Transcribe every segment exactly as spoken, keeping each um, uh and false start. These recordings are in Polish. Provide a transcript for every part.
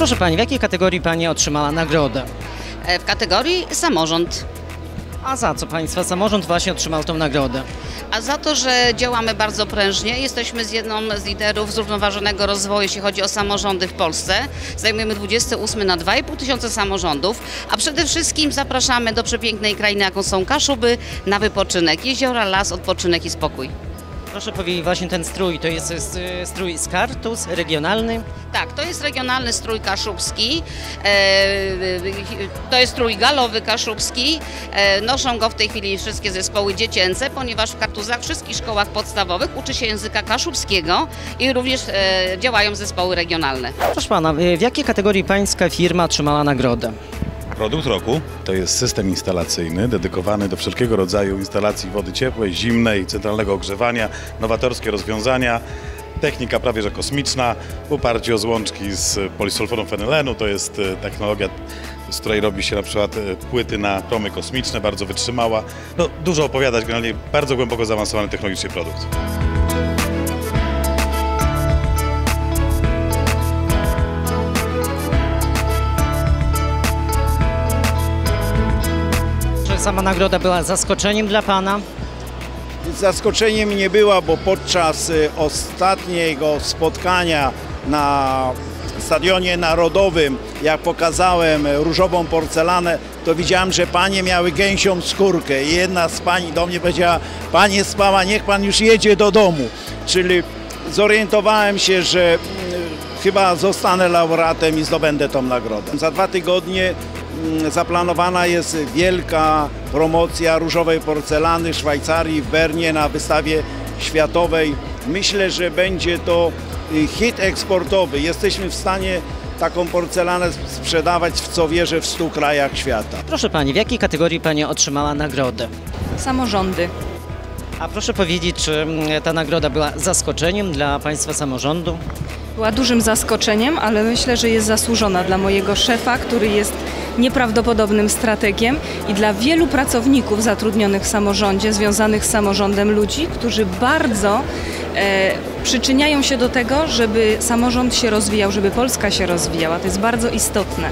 Proszę Pani, w jakiej kategorii Pani otrzymała nagrodę? W kategorii samorząd. A za co Państwa samorząd właśnie otrzymał tą nagrodę? A za to, że działamy bardzo prężnie, jesteśmy z jedną z liderów zrównoważonego rozwoju, jeśli chodzi o samorządy w Polsce. Zajmujemy dwudziesty ósmy na dwa i pół tysiąca samorządów, a przede wszystkim zapraszamy do przepięknej krainy, jaką są Kaszuby, na wypoczynek. Jeziora, las, odpoczynek i spokój. Proszę powiedzieć, właśnie ten strój, to jest strój Skartus, regionalny? Tak, to jest regionalny strój kaszubski, to jest strój galowy kaszubski. Noszą go w tej chwili wszystkie zespoły dziecięce, ponieważ w Kartuzach, w wszystkich szkołach podstawowych uczy się języka kaszubskiego i również działają zespoły regionalne. Proszę Pana, w jakiej kategorii Pańska firma otrzymała nagrodę? Produkt roku to jest system instalacyjny dedykowany do wszelkiego rodzaju instalacji wody ciepłej, zimnej, centralnego ogrzewania, nowatorskie rozwiązania, technika prawie że kosmiczna, w oparciu o złączki z polisulfonu fenylenu. To jest technologia, z której robi się na przykład płyty na promy kosmiczne, bardzo wytrzymała. No, dużo opowiadać, generalnie bardzo głęboko zaawansowany technologicznie produkt. Sama nagroda była zaskoczeniem dla Pana? Zaskoczeniem nie była, bo podczas ostatniego spotkania na Stadionie Narodowym, jak pokazałem różową porcelanę, to widziałem, że panie miały gęsią skórkę i jedna z pań do mnie powiedziała: panie Spała, niech pan już jedzie do domu. Czyli zorientowałem się, że chyba zostanę laureatem i zdobędę tą nagrodę. Za dwa tygodnie zaplanowana jest wielka promocja różowej porcelany w Szwajcarii, w Bernie na wystawie światowej. Myślę, że będzie to hit eksportowy. Jesteśmy w stanie taką porcelanę sprzedawać, w co wierzę, w stu krajach świata. Proszę Pani, w jakiej kategorii Pani otrzymała nagrodę? Samorządy. A proszę powiedzieć, czy ta nagroda była zaskoczeniem dla Państwa samorządu? Była dużym zaskoczeniem, ale myślę, że jest zasłużona dla mojego szefa, który jest nieprawdopodobnym strategiem, i dla wielu pracowników zatrudnionych w samorządzie, związanych z samorządem ludzi, którzy bardzo e, przyczyniają się do tego, żeby samorząd się rozwijał, żeby Polska się rozwijała. To jest bardzo istotne.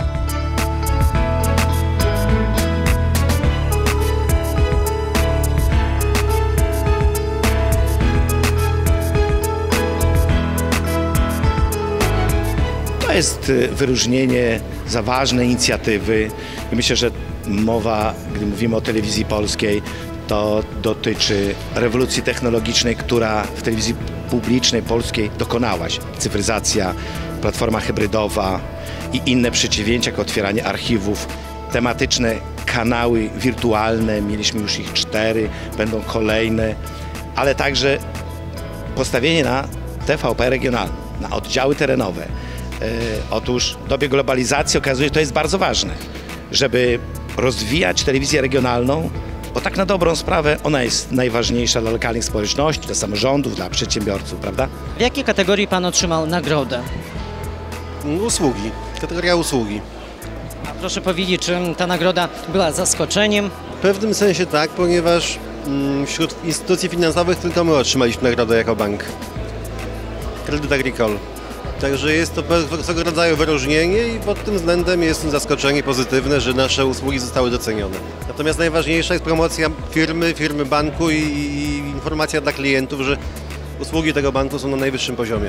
To jest wyróżnienie za ważne inicjatywy i myślę, że mowa, gdy mówimy o telewizji polskiej, to dotyczy rewolucji technologicznej, która w telewizji publicznej polskiej dokonała się. Cyfryzacja, platforma hybrydowa i inne przedsięwzięcia, jak otwieranie archiwów, tematyczne kanały wirtualne, mieliśmy już ich cztery, będą kolejne, ale także postawienie na T V P regionalne, na oddziały terenowe. Otóż w dobie globalizacji okazuje się, że to jest bardzo ważne, żeby rozwijać telewizję regionalną, bo tak na dobrą sprawę ona jest najważniejsza dla lokalnych społeczności, dla samorządów, dla przedsiębiorców, prawda? W jakiej kategorii Pan otrzymał nagrodę? Usługi, kategoria usługi. A proszę powiedzieć, czy ta nagroda była zaskoczeniem? W pewnym sensie tak, ponieważ mm, wśród instytucji finansowych tylko my otrzymaliśmy nagrodę jako bank. Crédit Agricole. Także jest to pewnego rodzaju wyróżnienie i pod tym względem jest zaskoczenie pozytywne, że nasze usługi zostały docenione. Natomiast najważniejsza jest promocja firmy, firmy banku i, i informacja dla klientów, że usługi tego banku są na najwyższym poziomie.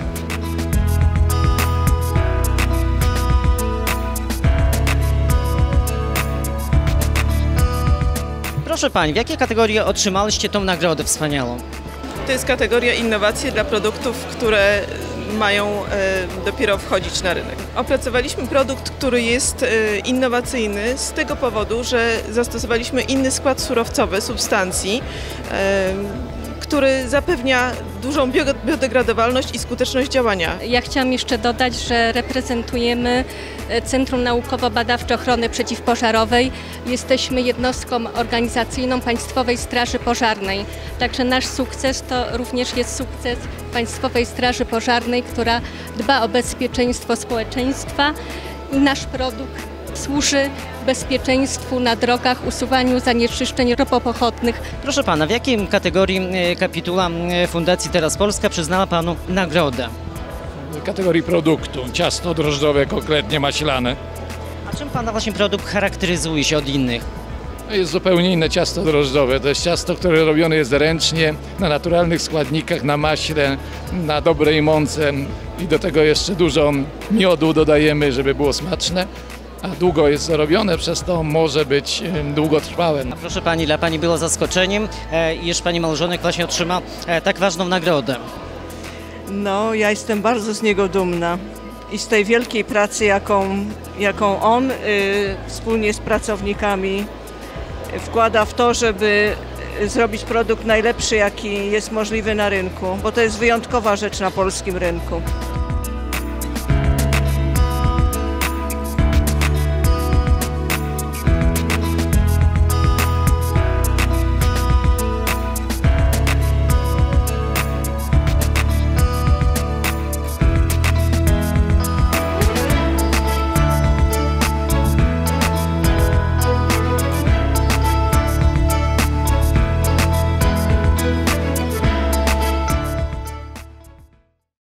Proszę Pani, w jakiej kategorii otrzymałyście tą nagrodę wspaniałą? To jest kategoria innowacje dla produktów, które mają e, dopiero wchodzić na rynek. Opracowaliśmy produkt, który jest e, innowacyjny z tego powodu, że zastosowaliśmy inny skład surowcowy substancji, e, który zapewnia dużą biodegradowalność i skuteczność działania. Ja chciałam jeszcze dodać, że reprezentujemy Centrum Naukowo-Badawcze Ochrony Przeciwpożarowej. Jesteśmy jednostką organizacyjną Państwowej Straży Pożarnej. Także nasz sukces to również jest sukces Państwowej Straży Pożarnej, która dba o bezpieczeństwo społeczeństwa i nasz produkt służy bezpieczeństwu na drogach, usuwaniu zanieczyszczeń ropopochodnych. Proszę Pana, w jakiej kategorii kapituła Fundacji Teraz Polska przyznała Panu nagrodę? kategorii produktu. Ciasto drożdżowe, konkretnie maślane. A czym Pana właśnie produkt charakteryzuje się od innych? To jest zupełnie inne ciasto drożdżowe. To jest ciasto, które robione jest ręcznie, na naturalnych składnikach, na maśle, na dobrej mące i do tego jeszcze dużo miodu dodajemy, żeby było smaczne. A długo jest robione, przez to może być długotrwałe. A proszę Pani, dla Pani było zaskoczeniem, e, iż Pani małżonek właśnie otrzyma e, tak ważną nagrodę. No, ja jestem bardzo z niego dumna i z tej wielkiej pracy, jaką, jaką on y, wspólnie z pracownikami wkłada w to, żeby zrobić produkt najlepszy, jaki jest możliwy na rynku, bo to jest wyjątkowa rzecz na polskim rynku.